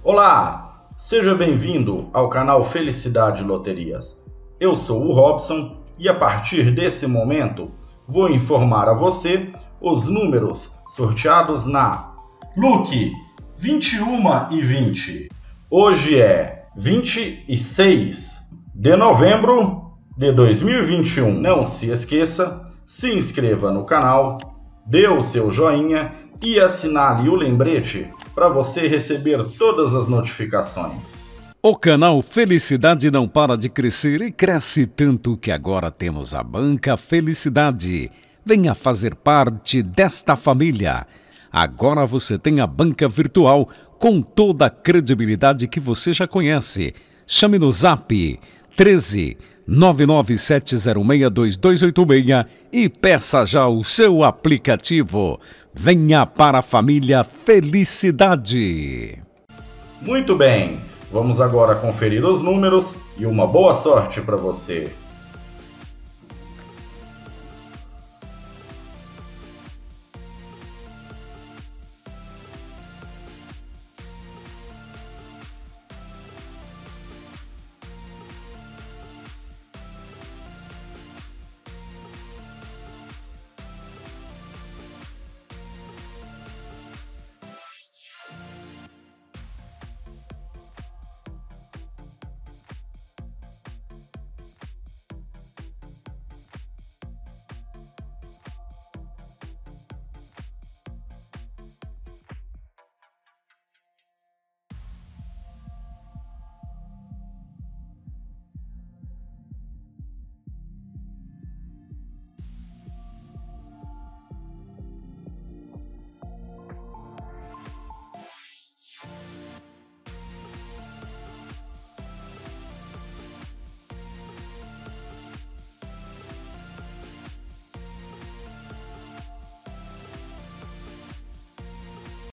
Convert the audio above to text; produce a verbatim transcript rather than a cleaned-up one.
Olá, seja bem-vindo ao canal Felicidade Loterias. Eu sou o Robson e a partir desse momento vou informar a você os números sorteados na Lucky vinte e um e vinte. Hoje é vinte e seis de novembro de dois mil e vinte e um. Não se esqueça, se inscreva no canal, dê o seu joinha e assinale o lembrete para você receber todas as notificações. O canal Felicidade não para de crescer e cresce tanto que agora temos a Banca Felicidade. Venha fazer parte desta família. Agora você tem a banca virtual com toda a credibilidade que você já conhece. Chame no Zap treze, nove nove sete zero seis, dois dois oito seis e peça já o seu aplicativo. Venha para a família Felicidade. Muito bem, vamos agora conferir os números e uma boa sorte para você.